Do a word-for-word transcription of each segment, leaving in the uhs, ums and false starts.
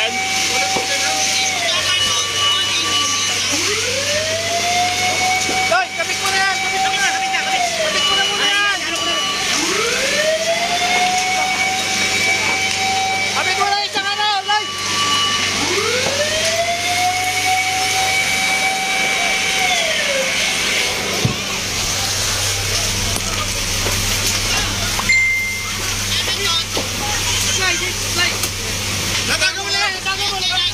yan. Loy, kapit mo na yan! Kapit mo na! Kapit mo na muna yan! Kapit mo na isang ano, Loy! Natago mo na yan! Natago mo na yan!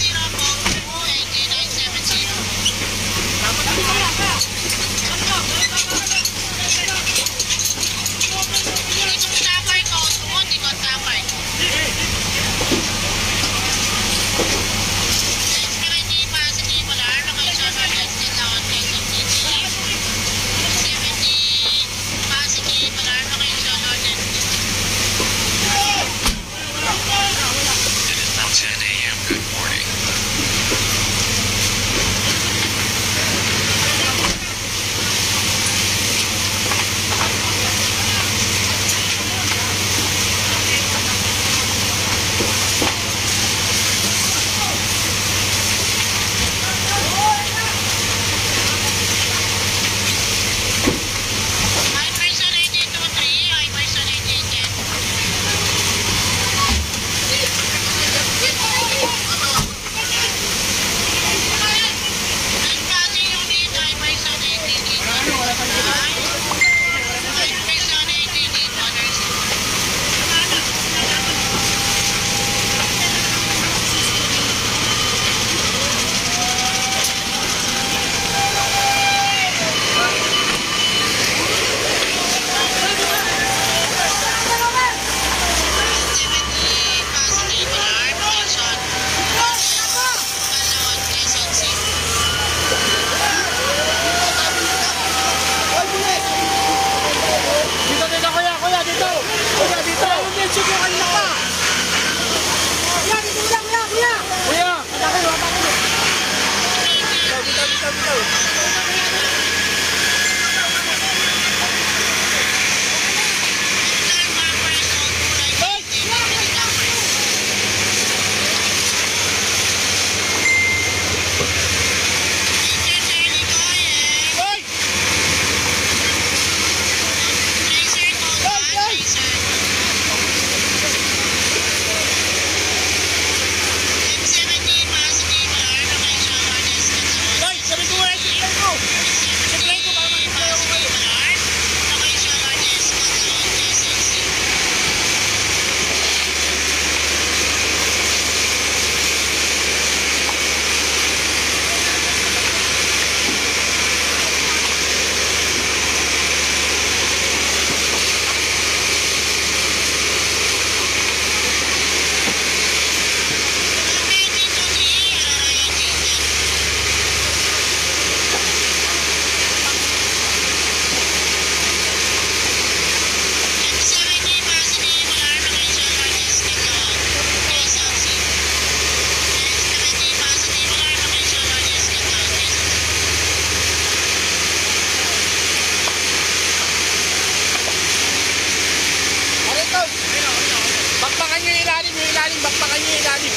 Bakpakan nyo yung ilalim.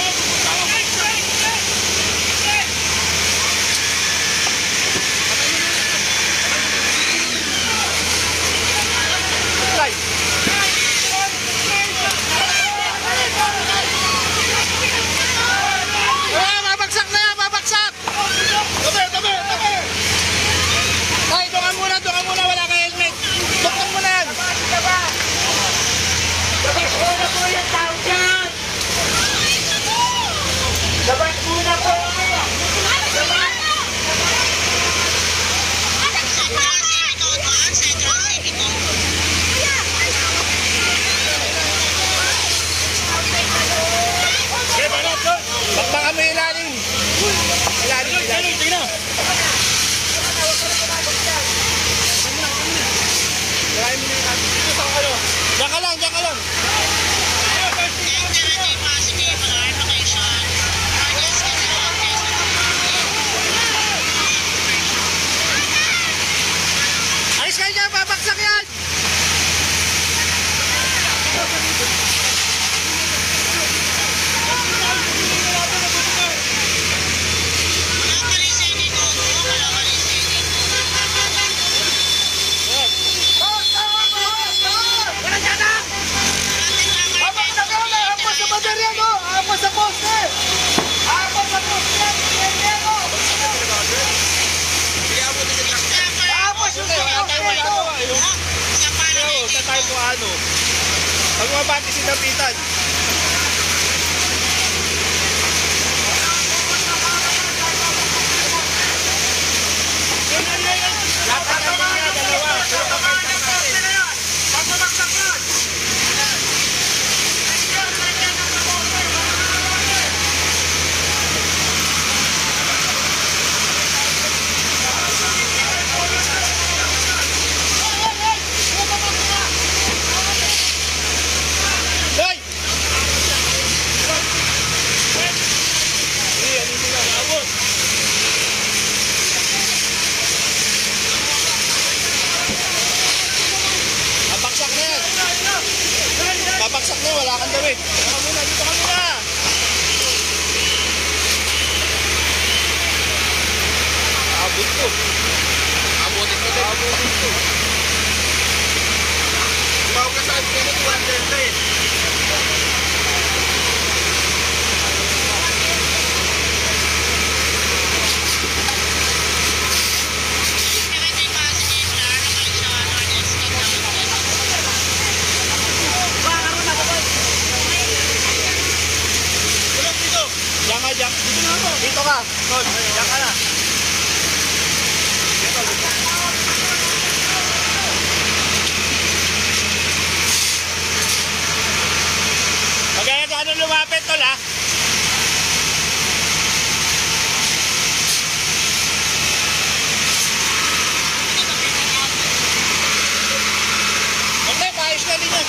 Ah, babagsak na yan, babagsak! Tabi, tabi, tabi! Ay, doon muna, doon muna, wala ka helmet. Doktor mo na yan. Una po yung tao dyan! Dapat muna po! Bakbakan mo yung ilalim. Ilalim, ilalim. Sige na. Diyan ka lang, diyan ka lang. Pag mabati si Dapitan. Dapat ang mga dalawa. Hoy! Hindi, ano nila, abot. Babaksak na yan. Babaksak na yan, wala kang dawit. Dito ka muna, dito ka muna. Abot ko. Abutin ko din. Abutin ko. Tumawag ka sa akin kayo na walang delta eh. Diyan ka, diyan. Dito na ako. Dito ka. Tol, diyan ka na. Magkaya gaano lumapit, tol, ha? Okay, paayos na din yan.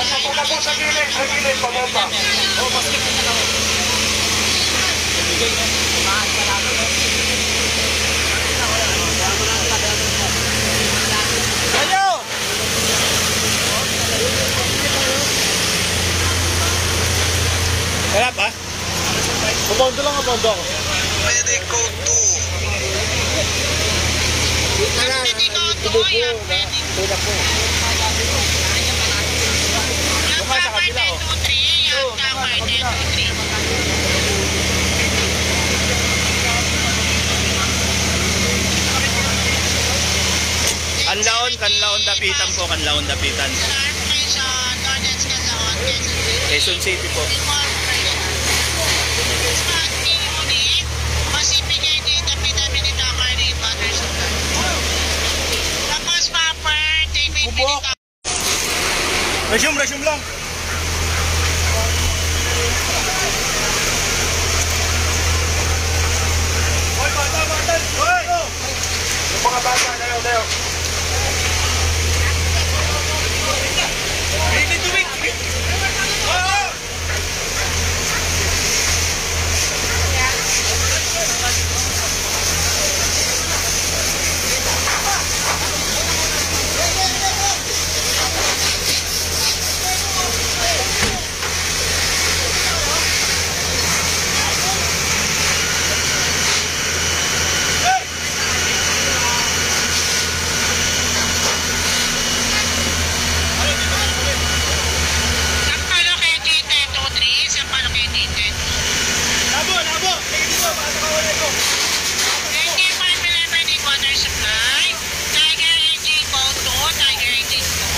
papunta po sa gilid, sa gilid, pababa. Oh, basket na lang. Bigay na. Mahal pa lang. Ayo! Wala pa? Mabondo lang, mabondo ako. Pwede code two. Pwede ko to, yan, pwede. Tula po. Yung Baka sa cover kabila, ten oh. to three, yung cover ten to three. Kanlaon, kanlaon dapitan po, kanlaon dapitan. Clarification, Donetsk, Kalaon, Quezon Quezon City. City po. Spotting unit, masipigay din dapitan minita carry butter supply. Tapos popper, take me Bubok. minita. Resume, resume lang. Hoy, bata, bata! Hoy! Yung mga bata, layo, layo. Bigay tubig! Oh! Sampalo kay D ten to three, sampalo kay D ten. Labo, labo! Tingin dito, baka makawala ito. eighty-five millimeter water supply, Tiger engine code two, Tiger engine two.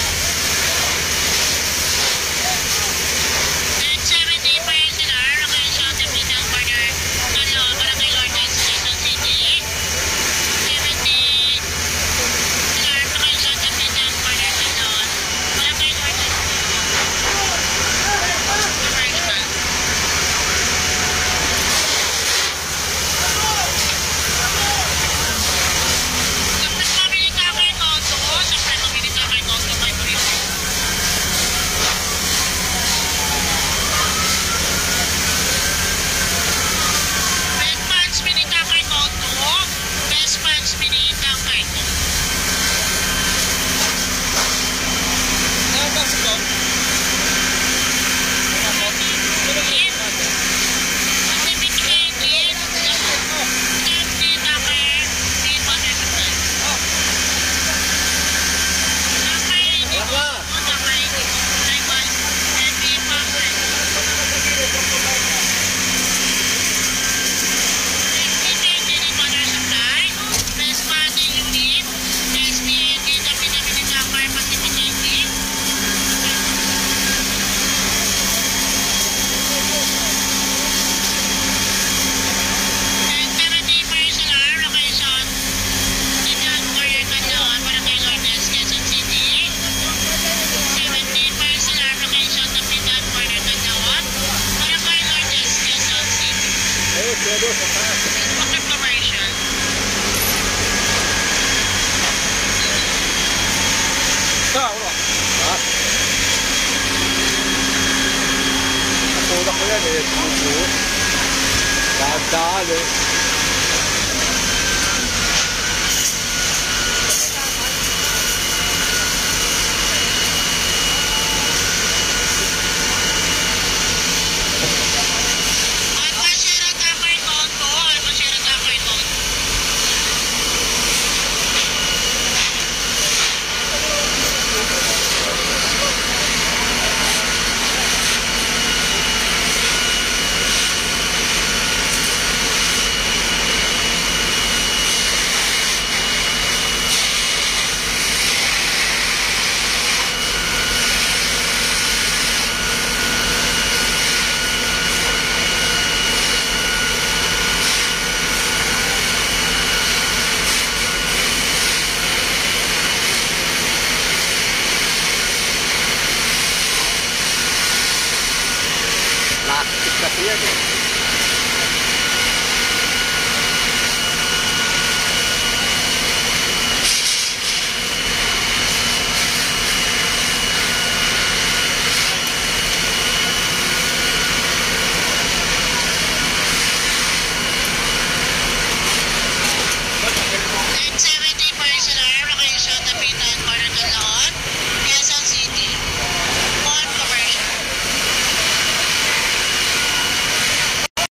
And seventy per S L R, location Kapitan Corner, Kalon, Barangay Lourdes, Quezon City. seventy S L R, location Kapitan Corner, Kalon, Barangay Lourdes. Commercial. Dapat mamili ka kay Koto, siyempre mamili ka kay Koto kay Burito. Best Pants pinita kay Koto, Best Pants pinita kay Koto. Nabas ko. Pacific Engine, pinita kay Deep Water Supply. Nakay Deep Water Supply, Taiwan, and Deep Water. Best Pants unit, S P N D, pinita kay Pacific Engine. And seventy per S L R, location Sinan, Corner, Canlaon, Barangay Lourdes, Quezon City. seventy per S L R, location Tapitan, Corner, Canlaon, Barangay Lourdes, Quezon City. Ayun, pwede sa taas. Water commercial. Sa, ulo. Ha? Natulak ko yan eh. Puso. Dahil-dahil eh. Alpacero Takoy Koto, Alpacero Takoy Koto. Plastic kasi yan eh.